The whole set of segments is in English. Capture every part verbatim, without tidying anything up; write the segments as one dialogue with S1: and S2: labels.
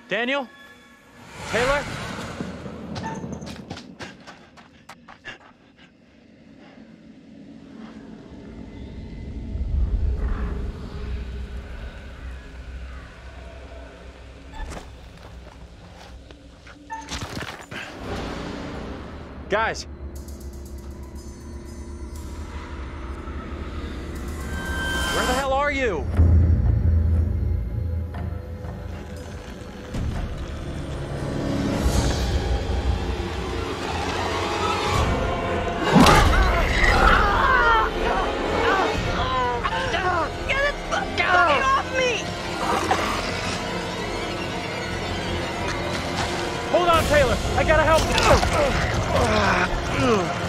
S1: Daniel? Taylor? Guys! Where the hell are you? Hold on, Taylor! I gotta help you!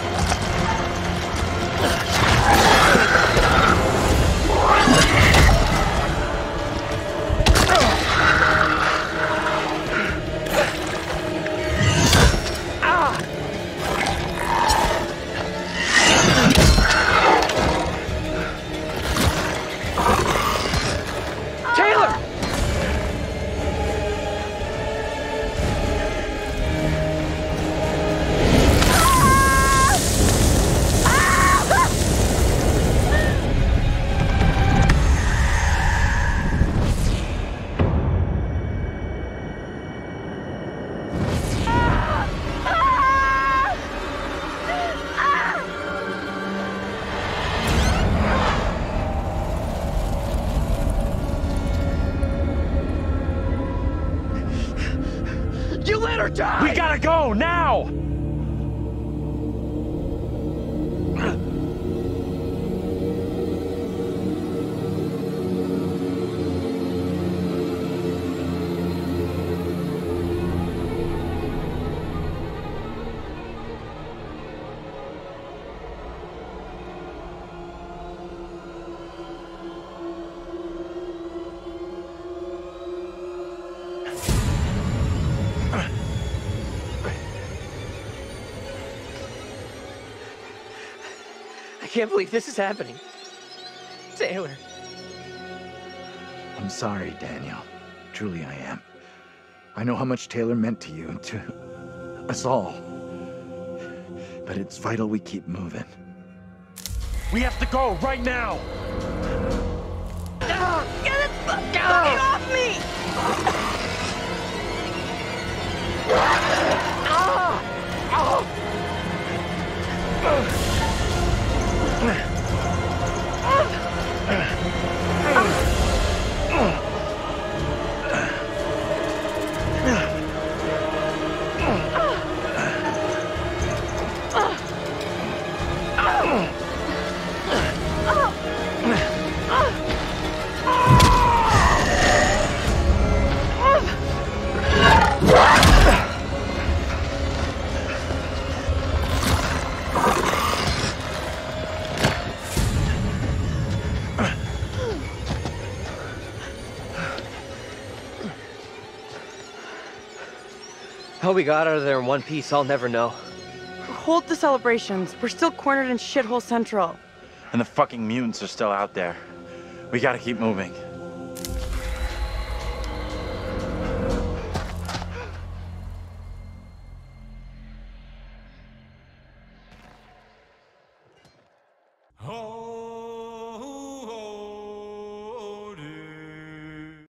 S1: You let her die! We gotta go, now!
S2: I can't believe this is happening. Taylor.
S3: I'm sorry, Daniel. Truly I am. I know how much Taylor meant to you, to us all. But it's vital we keep moving.
S1: We have to go, right now!
S2: Oh, get it fucking off me! Ah! Oh! How we got out of there in one piece, I'll never know.
S4: Hold the celebrations. We're still cornered in Shithole Central.
S1: And the fucking mutants are still out there. We gotta keep moving.